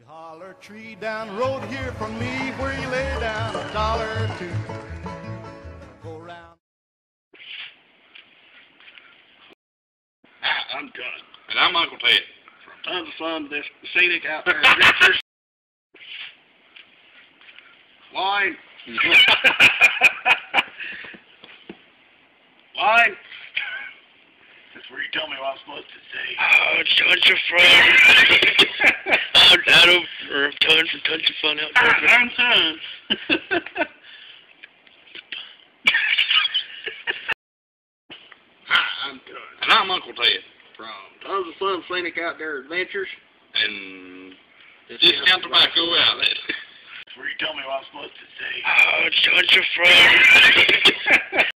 Big holler tree down the road here from me, where you lay down $1 or 2. Go around. I'm done. And I'm Uncle Ted. From tons of fun, this scenic outdoor adventures. Line. Line. That's where you tell me what I'm supposed to say. Oh, tons of fun. Tons of fun outdoors. I'm done. I'm done. And I'm Uncle Ted. From tons of fun, scenic outdoor adventures. And discount tobacco outlet. That's where you tell me what I'm supposed to say. Oh, tons of fun.